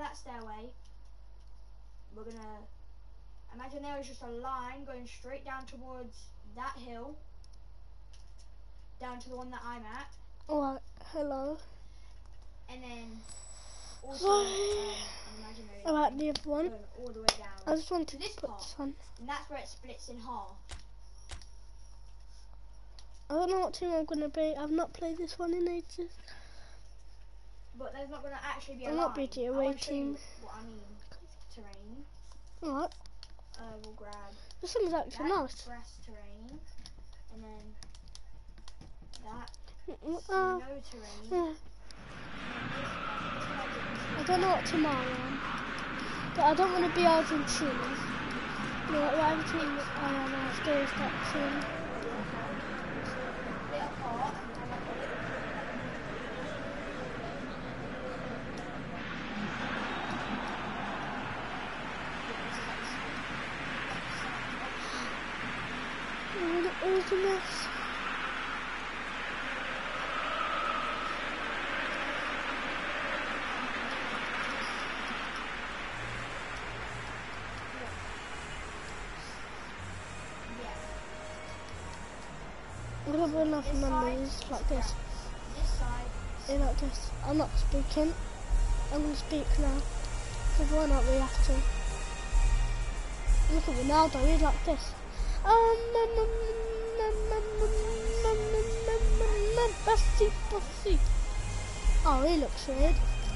that stairway, we're gonna imagine there is just a line going straight down towards that hill, down to the one that I'm at. Alright, hello. And then also an imaginary line Alright, the other one. going all the way down. I just wanted this to put part, this on. and that's where it splits in half. I don't know what team I'm gonna be. I've not played this one in ages. But there's not gonna actually be a I'm line. not BT I away want to show you team. what I mean. Terrain. Alright. We'll grab This one's actually that nice. grass terrain, and then that Uh, snow terrain. yeah. And I don't know what team I am, but I don't want to be Argentina. No, whatever team I am, I'll stay with that team. split apart, and then I'm gonna open this. I'm gonna have enough numbers like this. this side. Yeah, like this. I'm not speaking. I'm gonna speak now. Because why not? We have to. Look at Ronaldo, he's like this. Bossy. Oh, he looks weird.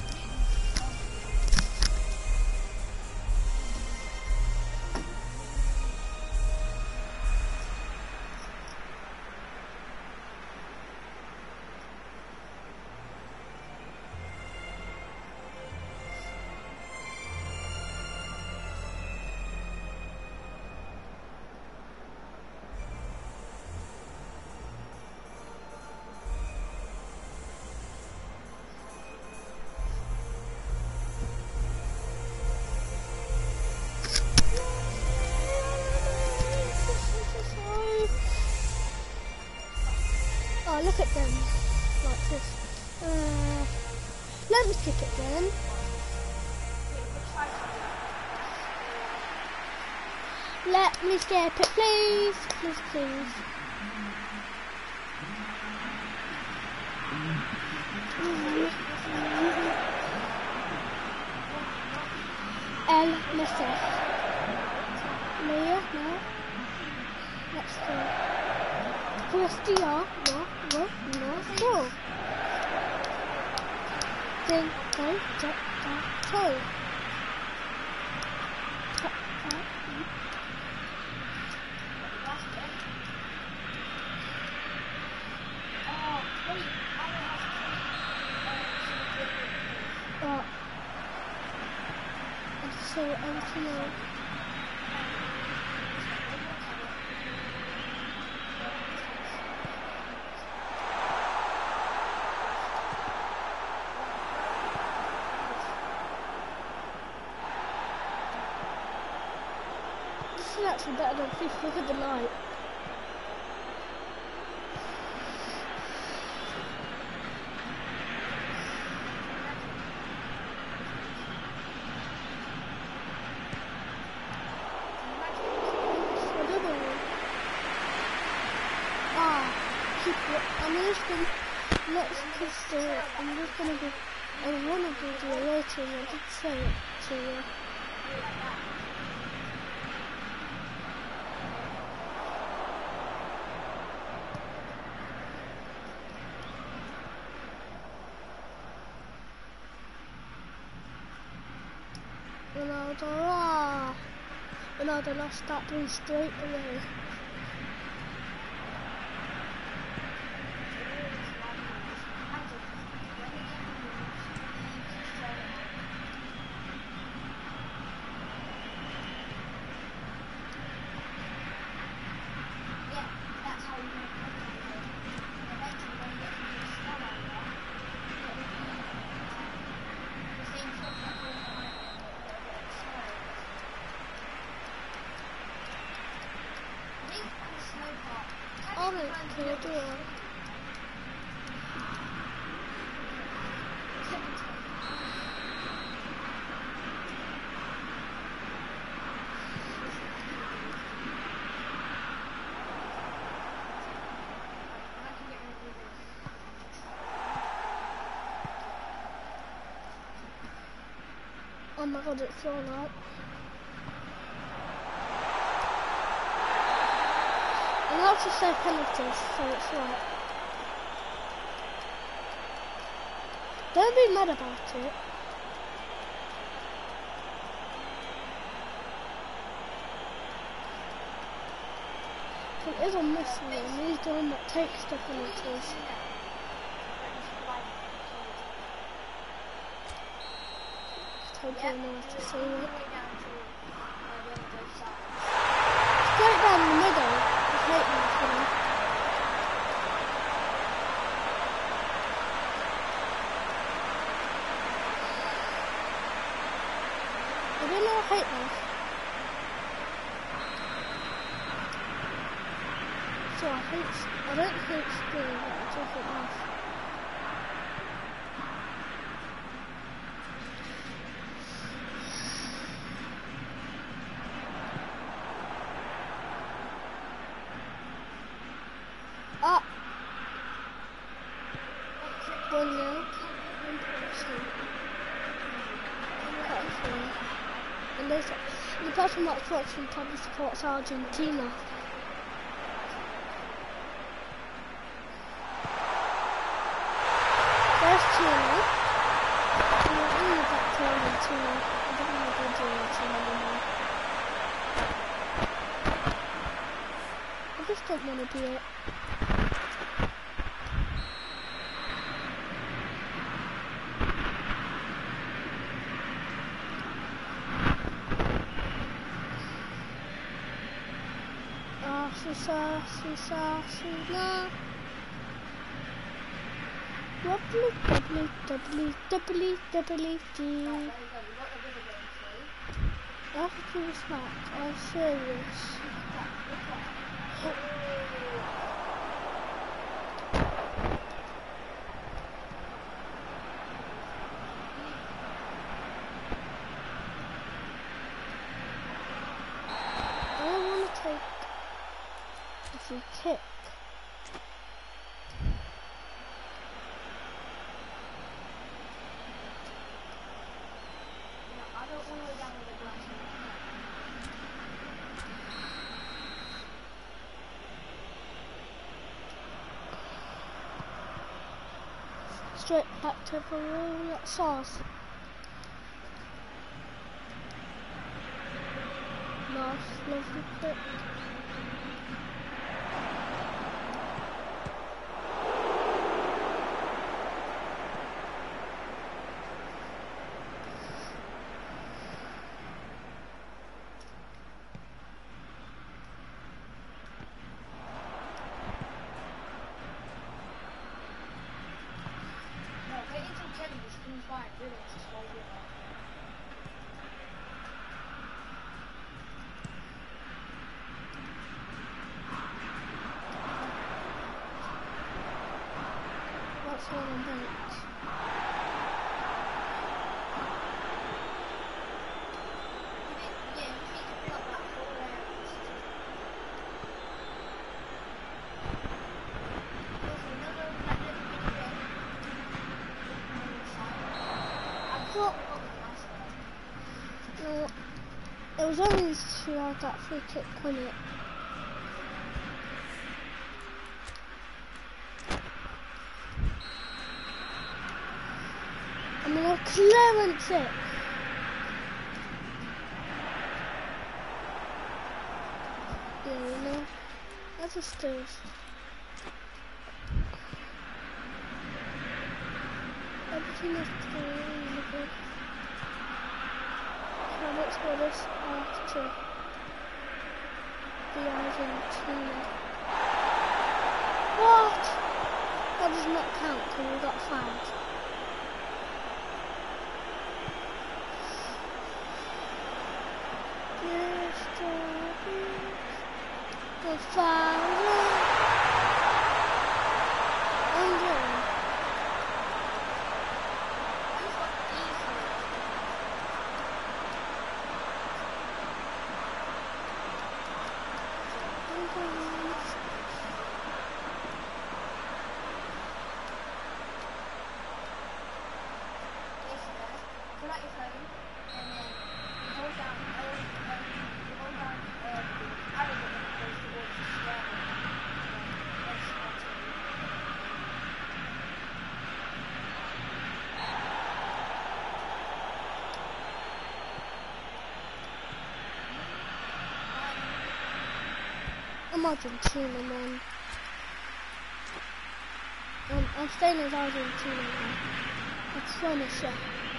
Oh, look at them, like this. Let me skip it then. Let me skip it, please. Please, please. Let's Mia, no. Let's go. Christia, no. Then go, jump, toe. So until this is actually better than FIFA. Look at the light. I'm just gonna be. I wanna do the rating. I did say it to you. Ronaldo lost that ball straight away. Can I do it? Oh my god, it's so light. And that's just say penalties, so it's right. Don't be mad about it. It is on this one, and he's the one that takes the penalties. Totally nice to see it. Straight down the middle. I hate that for them. I don't know, I hate that. So I don't hate spring, but I just hate that. Ah! 1-0. And the person that's watching probably supports Argentina. There's 2-0. I'm only back to Argentina. I don't want to go to Argentina anymore. I just don't want to be it. Sina. After this match, I'm serious. I want to take a free kick. Straight back to the roll sauce. Nice, lovely kick. That's all I'm doing. No, it was only she had that free kick, wasn't it? I'm gonna clearance it. Yeah, you know, I just do. Everything is really good. Credits for this after the Argentina. What? That does not count because we got fouled. The foul. I'm Argentina, man. I'm staying as Argentina now. That's funny shit.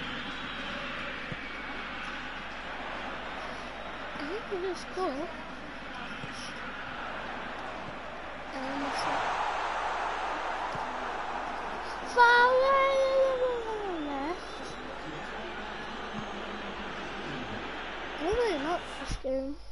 I think it is cool. Far left. I really like this game.